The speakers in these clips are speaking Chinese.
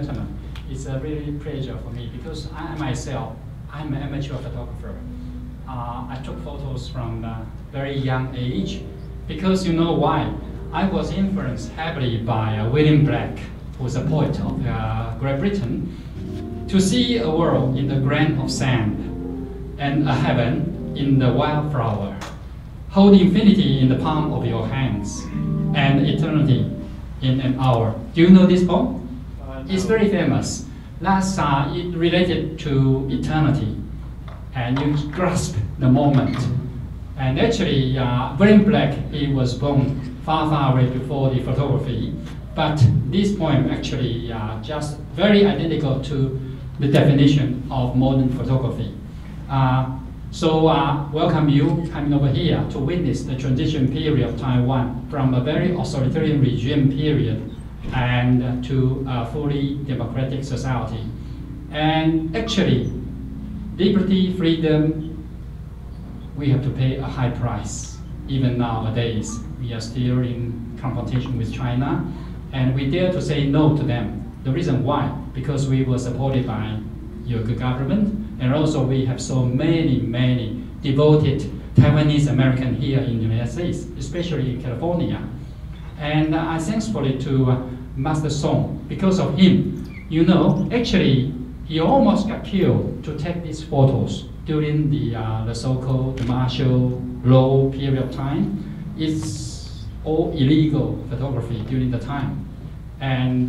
gentlemen, it's a really pleasure for me because I myself, I'm an amateur photographer. I took photos from a very young age because you know why? I was influenced heavily by William Blake, who's a poet of Great Britain, to see a world in the grain of sand and a heaven in the wildflower. Hold infinity in the palm of your hands and eternity in an hour. Do you know this poem? It's very famous. That's it related to eternity, and you grasp the moment. And actually, William Blake, he was born far, far away before the photography, but this poem actually just very identical to the definition of modern photography. So welcome you coming over here to witness the transition period of Taiwan from a very authoritarian regime period and to a fully democratic society. And actually, liberty, freedom, we have to pay a high price. Even nowadays, we are still in confrontation with China, and we dare to say no to them. The reason why? Because we were supported by your government, and also we have so many devoted Taiwanese Americans here in the United States, especially in California. And I thankfully to Master Song, because of him, you know, actually he almost got killed to take these photos during the so-called martial law period of time. It's all illegal photography during the time. And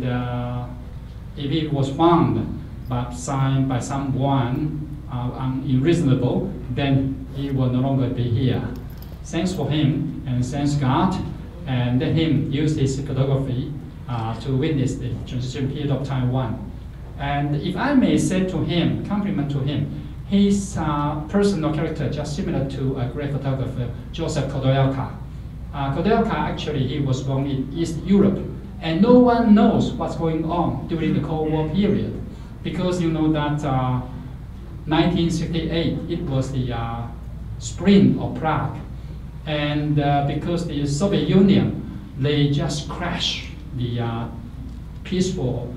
if it was found but signed by someone unreasonable, then he will no longer be here. Thanks for him, and thanks God, and let him use his photography to witness the transition period of Taiwan. And if I may say to him, compliment to him, his personal character just similar to a great photographer, Joseph Kodayaka. Kodayaka actually, he was born in East Europe, and no one knows what's going on during the Cold War period, because you know that 1968, it was the spring of Prague, and because the Soviet Union, they just crashed the peaceful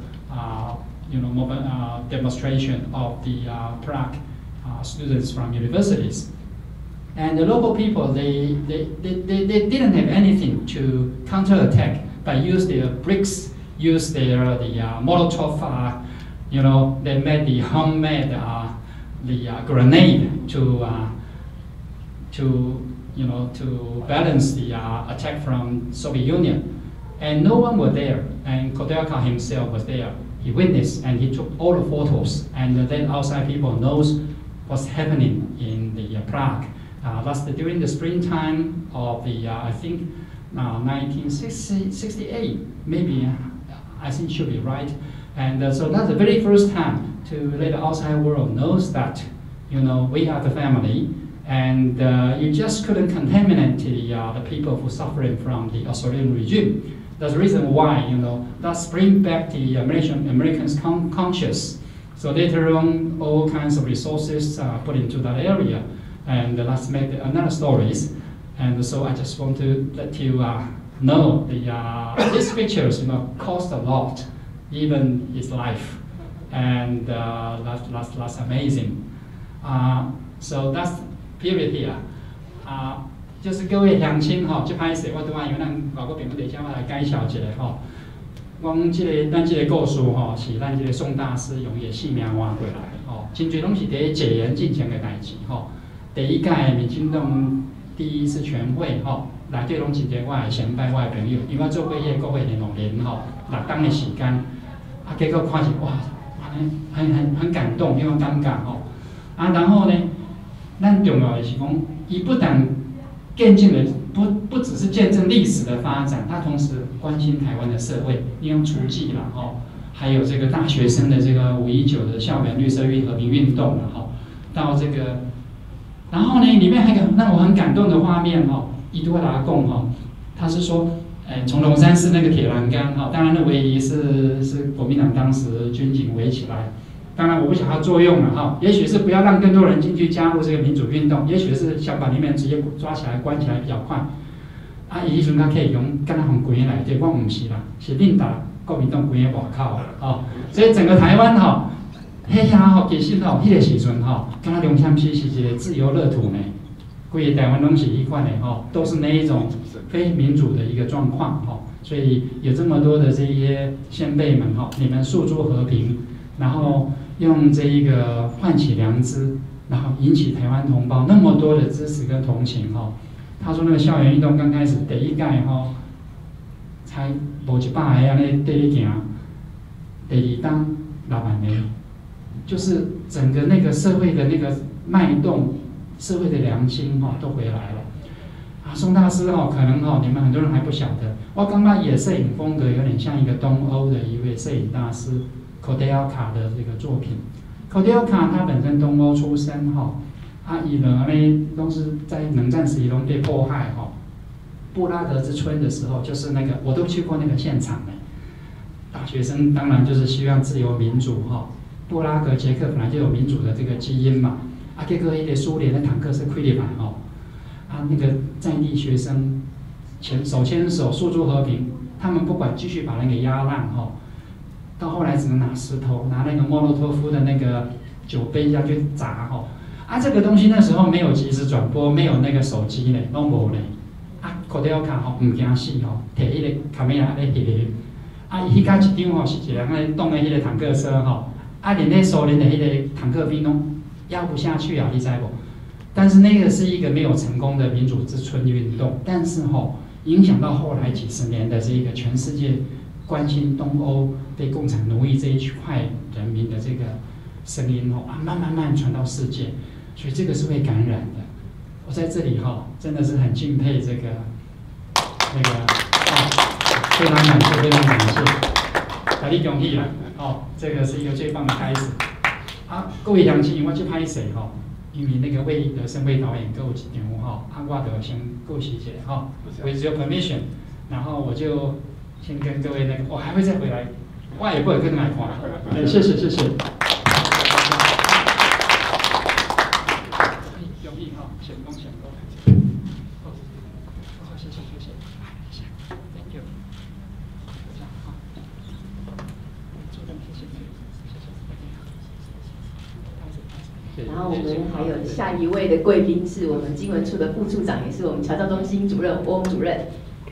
demonstration of the Prague students from universities. And the local people, they didn't have anything to counterattack, but used their bricks, used their Molotov, they made the homemade grenade to balance the attack from Soviet Union. And no one was there, and Kodayaka himself was there. He witnessed and he took all the photos, and then outside people knows what's happening in the Prague. That's during the springtime of the, I think, 1968, maybe, I think should be right. And so that's the very first time to let the outside world knows that, we are the family, and you just couldn't contaminate the people who are suffering from the authoritarian regime. That's the reason why, that brings back the Americans' conscious. So later on, all kinds of resources are put into that area, and let's make another stories. And so I just want to let you know these pictures, cost a lot, even his life, and that's amazing. So that's period here. 就是各位乡亲吼，这歹势我拄仔由咱外国朋友伫遮我来介绍一下吼。咱这个故事吼，是咱这个宋大师用伊的性命换过来吼，真侪拢是伫解严进前的代志吼。第一届民进党第一次全会吼，内底拢真侪我的前辈、我的朋友，因为我做过迄个国会联络人吼，6档的时间，结果看是哇，很感动，因为尴尬吼。然后呢，咱重要的是讲，伊不但见证了不只是见证历史的发展，他同时关心台湾的社会，利用厨技啦吼，还有这个大学生的这个519的校园绿色和平运动啦吼，到这个，然后呢，里面还有一个让我很感动的画面吼，伊都会来讲吼，他是说，从龙山寺那个铁栏杆哈，当然那围篱是国民党当时军警围起来。当然，我不晓得它作用了哈，也许是不要让更多人进去加入这个民主运动，也许是想把里面直接抓起来、关起来比较快。伊迄阵他可以用干那红鬼来对，我唔是啦，是恁国民党规个外口哦，所以整个台湾吼，迄遐吼其实吼，迄个时阵吼，敢若龙山区是一个自由乐土呢，规个台湾拢是一块的吼，都是那一种非民主的一个状况吼，所以有这么多的这些先辈们吼，你们诉诸和平，然后用这一个唤起良知，然后引起台湾同胞那么多的支持跟同情吼。他说那个校园运动刚开始第一届吼，才无100个安尼跟你行，第二当6万个，就是整个那个社会的那个脉动，社会的良心吼都回来了。啊，宋大师吼，可能吼你们很多人还不晓得，我刚刚也摄影风格有点像一个东欧的一位摄影大师 Koudelka 的这个作品。Koudelka 他本身东欧出身吼。伊呢，都是在冷战时期都被迫害哈。布拉格之春的时候，就是那个我都去过那个现场呢。大学生当然就是希望自由民主哈。布拉格捷克本来就有民主的这个基因嘛。结果一个苏联的坦克是溃裂版哦。那个在地学生手牵手诉诸和平，他们不管继续把人给压烂哈。到后来只能拿石头，拿那个莫洛托夫的那个酒杯下去砸哈。这个东西那时候没有即时转播，没有那个手机呢，都无呢。Koudelka 吼唔惊死吼，摕迄个卡梅拉咧翕。伊甲一张吼是一个安尼动的迄个坦克车吼，连那苏联的迄个坦克兵拢压不下去啊，你知无？但是那个是一个没有成功的民主之春运动，但是吼影响到后来几十年的这个全世界关心东欧被共产奴役这一块人民的这个声音吼慢慢传到世界。所以这个是会感染的。我在这里哈，真的是很敬佩这个非常感谢，非常感谢，大家恭喜啦！这个是一个最棒的开始。各位乡亲，我去拍摄哈，因为那个魏德胜魏导演给我一场哈，我就先顾惜一下哈 ，with your permission， 然后我就先跟各位我还会再回来，我也不会跟来看。谢谢谢谢。 然后我们还有下一位的贵宾是我们经文处的副处长，也是我们侨教中心主任翁主任。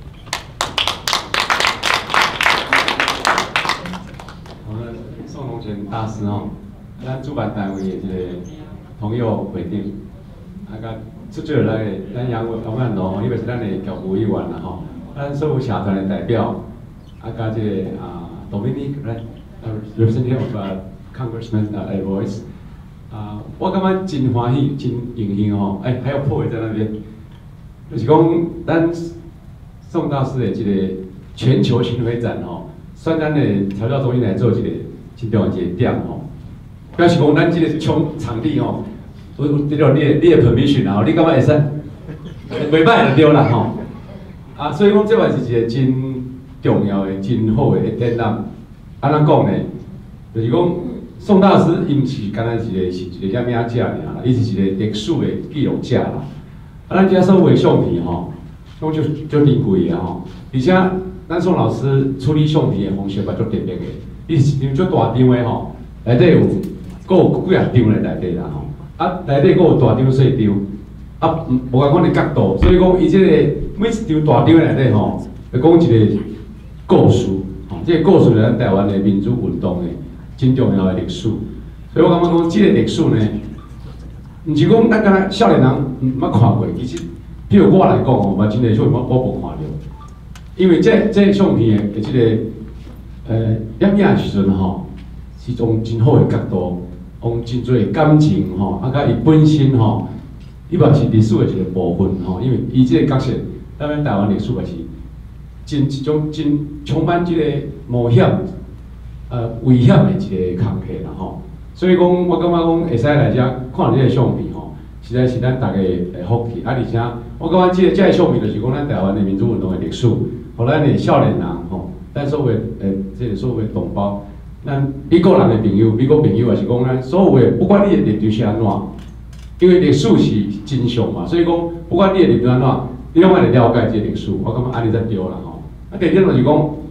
我们宋龙泉大师吼，咱主办单位的这个朋友会长，甲出席来的咱杨万龙，伊嘛是咱的教务委员啦吼，咱所有社团的代表，甲这个Dominic representative of Congressman Voice。我感觉真欢喜，真荣幸吼！还有破伟在那边，就是讲咱宋大师的这个全球巡回展吼，选咱的侨教中心来做一个真重要一个点吼。表示讲咱这个场地吼，有得到你的 permission 然后你感觉会使，袂歹就对啦吼。所以讲这嘛是一个真重要的、真好的展览。安怎讲呢？就是讲。宋大师因是敢若是一个写名者尔啦，伊是一个历史的记录者啦。咱遮所有的相片吼，拢就珍贵的吼。而且咱宋老师处理相片的方式嘛，足特别的。伊是一张足大张的吼，内底有几啊张咧内底啦吼。内底有大张小张，无共款的角度，所以讲伊即个每一张大张的内底吼，会讲一个故事吼。这个故事是咱台湾的民主运动的。真重要的历史，所以我感觉讲，这个历史呢，唔是讲咱敢若少年人捌看过，其实，譬如我来讲吼，嘛真侪相片我无看到，因为这相片的这个摄影的时阵吼，是用真好的角度，用真多的感情吼，甲伊本身吼，伊嘛是历史的一个部分吼，因为伊这个角色，咱台湾历史嘛是一种真充满这个冒险。危险的一个空隙啦吼，所以讲我感觉讲会使来遮看这个相片吼，实在是咱大家的福气。而且我感觉这个相片就是讲咱台湾的民主运动的历史，互咱的少年人吼，咱所有这个所有的同胞，咱美国人的朋友、美国朋友也是讲咱所有的，不管你的立场是安怎，因为历史是真相嘛，所以讲不管你的立场安怎，你拢爱来了解这个历史。我感觉安尼才对啦吼。第二就是讲。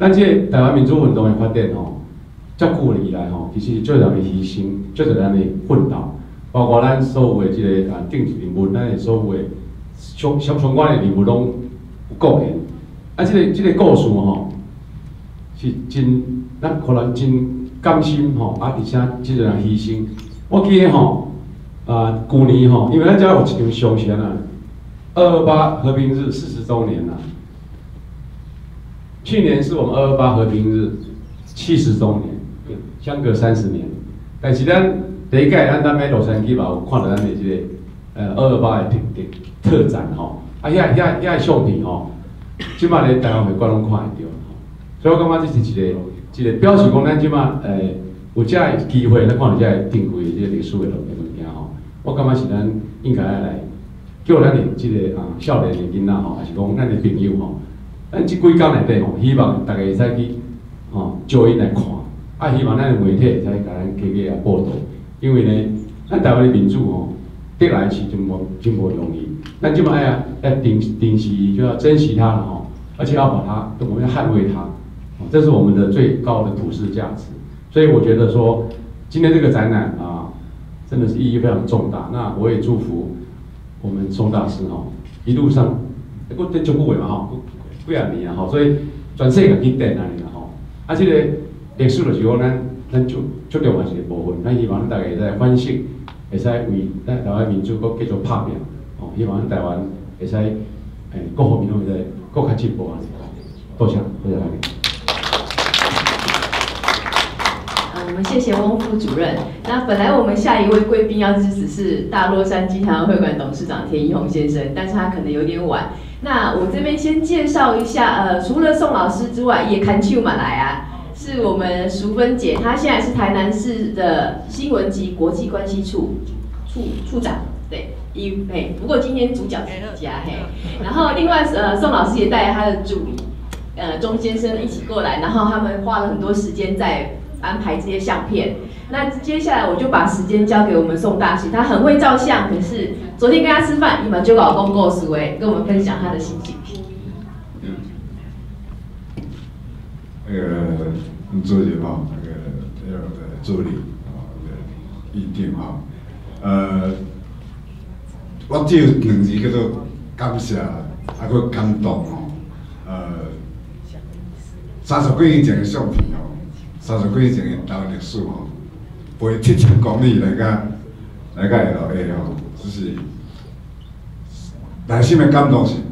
咱这个台湾民主运动的发展吼，遮久以来吼，其实最人的牺牲，最人的奋斗，包括咱所有的这个政治人物，咱的所有的相关的人物拢有贡献。啊，这个故事吼，是真咱可能真甘心吼，啊，而且这个人牺牲。我记得吼，去年吼，因为咱遮有一场伤是安那，228和平日40周年啦。去年是我们228和平日70周年，相隔30年。但是咱第一届咱在洛杉矶嘛，有看到咱的这个228的特展吼，遐相片吼，即摆咧台湾会馆拢看会到。所以我感觉这是一个表示讲咱即摆有遮个机会，咱看到遮个珍贵的这个历史的物件吼，我感觉是咱应该来叫咱的这个少年的囡仔吼，还是讲咱的朋友吼。咱即几工内底吼，希望大家会使去招因来看，希望咱的媒体会使甲咱加加报道，因为呢，咱台湾的民主吼，得来是真无容易，咱即摆要定时就要珍惜它了吼，而且要把它，我们要捍卫它，这是我们的最高的普世价值。所以我觉得说，今天这个展览真的是意义非常重大。那我也祝福我们宋大师一路上，我这足久的嘛几啊年啊所以全世界去电安尼啦这个历史就是讲咱足重要一个部分。咱希望大家会使反省，会使为咱台湾民主搁继续拍拼希望咱台湾会使各方面拢会使搁较进步啊！多谢大家。 我们谢谢翁副主任。那本来我们下一位贵宾要致辞是大洛杉矶台湾会馆董事长田一宏先生，但是他可能有点晚。那我这边先介绍一下，除了宋老师之外，也看秋马来是我们淑芬姐，她现在是台南市的新闻及国际关系处长，对，不过今天主角是你家然后另外宋老师也带着他的助理钟先生一起过来，然后他们花了很多时间在安排这些相片。那接下来我就把时间交给我们宋大使，他很会照相，可是昨天跟他吃饭，你们就搞公告思维，跟我们分享他的心情。 主任助理议长我只有2字叫做感谢，佮感动30几年前的相片30几年前的台湾历史飞7000公里来到 LA 就是内心的感动是，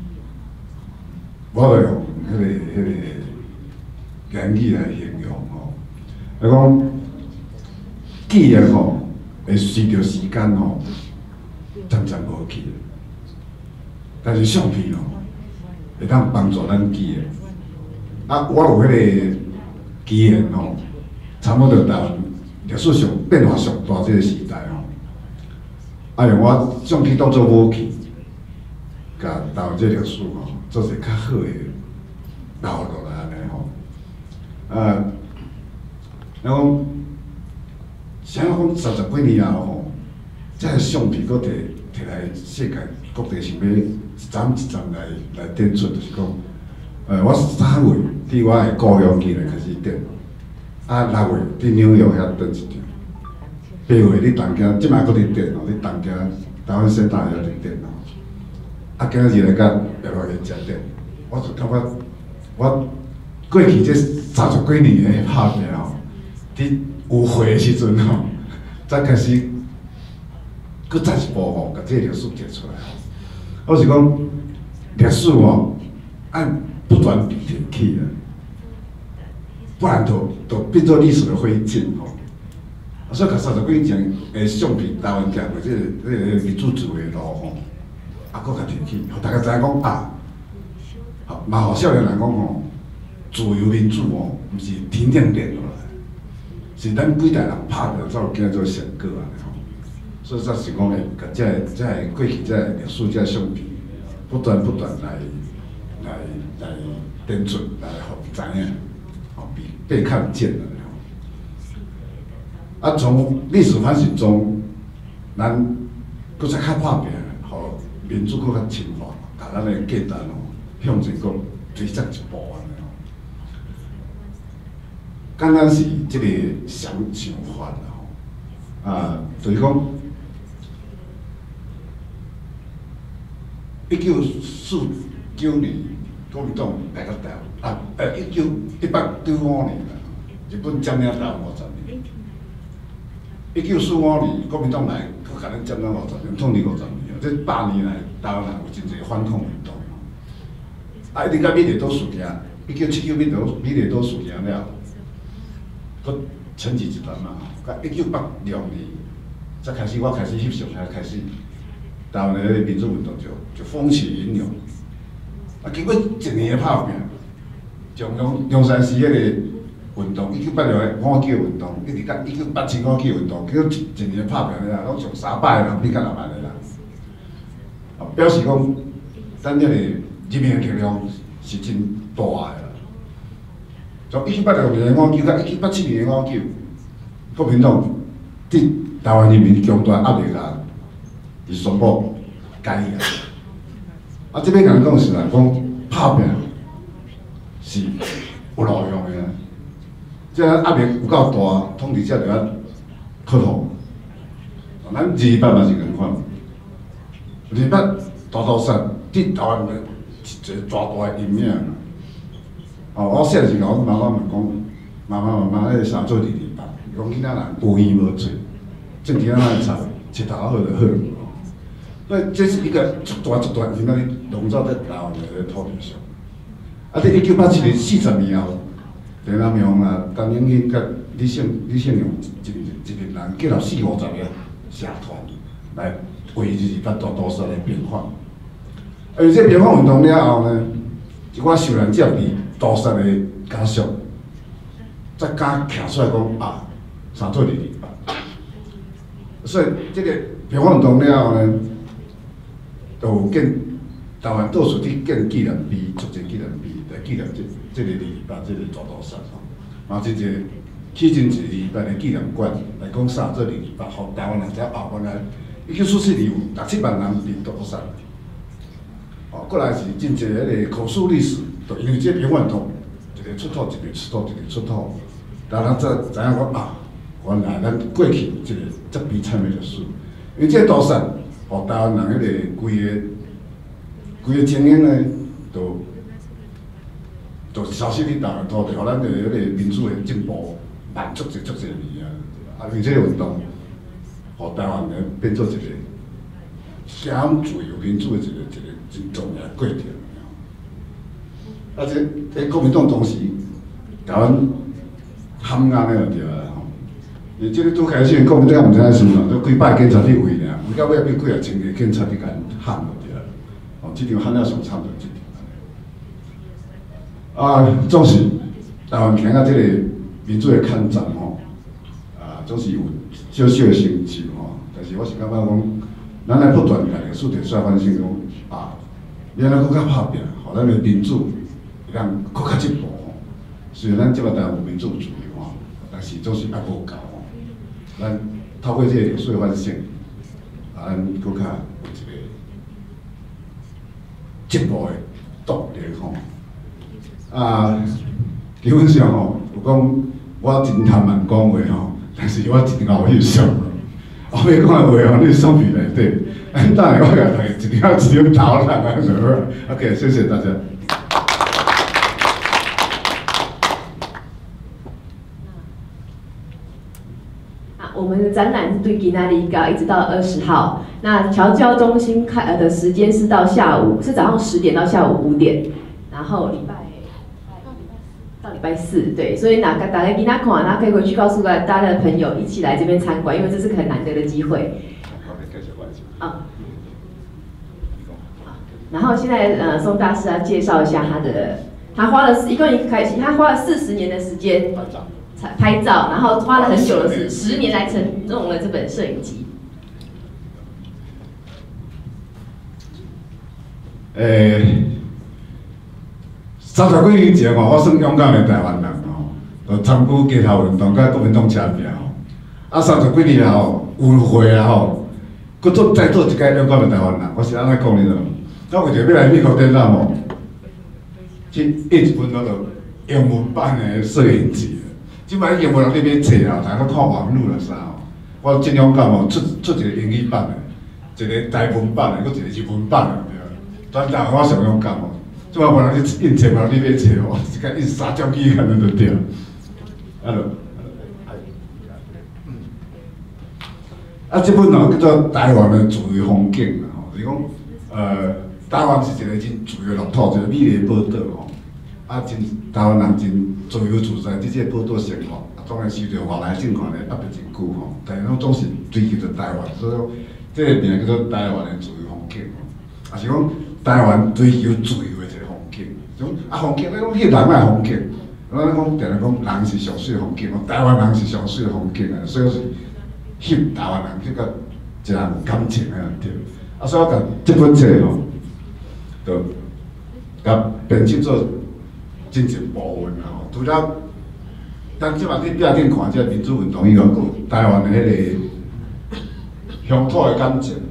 我就用迄个言语来形容讲记忆会随着时间渐渐无去，但是相片会当帮助咱记的。我有迄个机缘差不多台湾历史上变化上大这个时代用我相机当作武器，甲台湾这历史做一个较好的留落来安尼然后想讲30几年后这个相片搁摕来世界各地想要一站一站来展出，就是讲。我3月伫我的故乡机来开始展，6月伫纽约遐展一场，8月伫东京，即摆搁伫展伫东京台湾省大学伫展今日来甲别个去食展，我就感觉我过去这30几年的拍拼伫有会的时阵才开始搁再一步甲这个历史摕出来我是讲历史按不断比填起不然就变做历史的灰烬所以甲30几年前的相片台湾行过这个民主自由的路搁甲填起，互大家知影讲嘛，互少年人讲自由民主毋是天顶练落来，是咱几代人拍着才有今仔做成果所以才是讲甲这过去这历史这相片不断来展出，来互知影，被看见了。从历史反省中，咱搁再较拍拼，互民主搁较深化，把咱的价值向前搁推进一步刚刚是这个想法啦吼，就是讲1949年国民党来到台湾，19195年啦，日本占领台湾50年。1945年国民党来，佮咱占领50年，统治50年，这100年来台湾人有真侪反抗运动。一直到美丽岛事件，1979美丽岛事件了，佮沉寂一段嘛。到1986年才开始，我开始翕相才开始，台湾的民主运动就风起云涌。经过1年的拍拼，从中山市迄个运动，1986的五九运动，一直到1987五九运动，经过一年的拍拼了，拢从300个人变到6万个人，表示讲咱这个人民的力量是真大个啦。从1986年的五九到1987年的五九，国民党对台湾人民强大压力下，是宣布解严。这边甲你讲是啦，讲拍拼是有路用的。即压力有够大，统治者就要克服。咱2八嘛是共款，2八大屠杀对台湾的一个大大的阴影。我细时候，我妈妈问讲，妈妈，迄个啥做2八？伊讲囡仔人无烟无嘴，正经仔来插头好就好。所以这是一个足大影响力笼罩在台湾的土地上。在1987年40年后。陈南阳啊、陈永兴甲李胜勇一群人结合40-50个社团来维持2八大屠杀的变化。而这变化运动了后呢，一寡受难者伫屠杀的家属，才敢站出来讲啥做2八。所以这个变化运动了后呢，就有建台湾倒数去建纪念碑，促进纪念碑来纪念这个2八这个大屠杀吼，嘛是一个起真一2八的纪念馆来讲啥做2八，互台湾人知原来1944年有6-7万人被屠杀。过来是真侪迄个口述历史，就因为这变化运动，一个出土，一个出土，一个出土，大家才知影讲原来咱过去有一个遮悲惨的历史，因为这屠杀，互台湾人迄个规个精英呢，就消失伫台湾土地，互咱迄个民主的进步慢足侪年啊！因为这个运动，互台湾人变做一个讲自由民主的一个真重要的过程。这国民党当时台湾喊硬了就对啦吼。伊这个拄开始，国民党毋知影算啦，都几百警察伫围尔，到尾变几啊千个警察伫甲喊了对啦。这场喊了上惨就这场。总是台湾行到这个民主的抗战吼，总是有小小的成就吼。但是我是感觉讲，咱来不断家历史就需要反省讲要安怎搁较拍拼，互咱的民主会当搁较进步吼。虽然咱即摆台湾有民主自由吼，但是总是还无够吼。咱透过这个历史的反省，咱搁较有一个进步的动力吼。基本上吼，有讲我真贪慢讲话吼，但是我真熬翕相。后尾讲的话吼，你送皮内底，等下我甲大家一条头来安就好。OK， 谢谢大家。 我们的展览是对今仔日到一直到20号。那侨教中心开的时间是到是早上10点到下午5点，然后到礼拜4，对，所以大家今仔看，那可以回去告诉大家的朋友一起来这边参观，因为这是个很难得的机会。然后现在宋大师要介绍一下他花了一共他花了40年的时间拍照，然后花了很久的10年来弄了这本摄影集。 30几年前我算勇敢的台湾人就参与街头运动，甲国民党车拼30几年后有会搁再做一届勇敢的台湾人，我是安尼讲你咯。我为着要来美国展览去印一本英文版的摄影集， 即摆已经无人咧买册啊，大家看网络啦啥哦。我尽量讲哦，出一个英语版的，一个台文版的，搁一个日文版的，对啊。但我上勇敢哦，即摆无人咧印册，无人咧买册哦，一个印3种语言安尼就对。这本哦叫做《台湾的自由风景》啦吼，就是讲台湾是一个真自由乐土，一个美丽的宝岛吼。台湾人真自由自在，伫这个宝岛生活，当然受到外来政权的压迫真久吼，但是拢总是追求着台湾，所以讲这个名叫做台湾的自由风景吼，也是讲台湾追求自由的一个风景。种风景，你讲迄人的风景，咱讲定定讲人是上水的风景，台湾人是上水的风景啊，所以是翕台湾人迄个一人有感情啊对。所以我甲这本册吼，就甲编辑做真侪部分啊吼，除了咱即马伫壁顶看这民主运动以外，有台湾的迄个乡土的感情，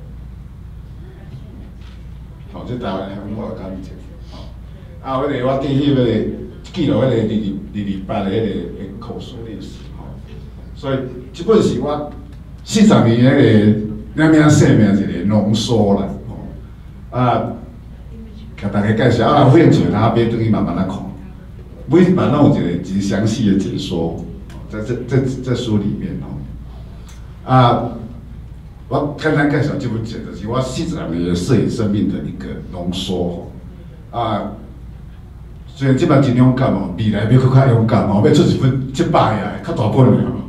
吼，即台湾乡土的感情，吼，迄个我记迄个记录迄个228的迄个口述历史，吼，所以即本是我40年迄个名生命一个浓缩啦，吼，甲大家介绍，有兴趣大家买转去慢慢来看。每一版拢有一个真详细的解说，在这书里面哦。我简单介绍这本册，就是我40年的摄影生命的一个浓缩吼。虽然这摆真勇敢哦，未来要搁较勇敢哦，要出一本700页较大本的哦，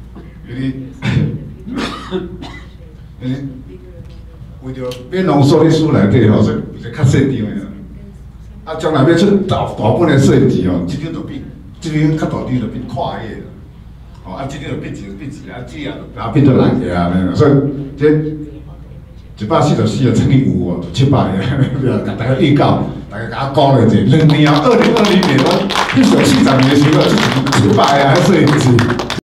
因为为着要浓缩伫书内底吼，所以有一个较细张的。将来要出大本的设计哦，这张就比这张较大张就变跨页了，哦，这张就变一，这啊变做2页啊，所以这144页乘以5哦，就700页，甲大家预告，大家甲我讲咧者，2年后2020年我翕相40年的时候，700页设计。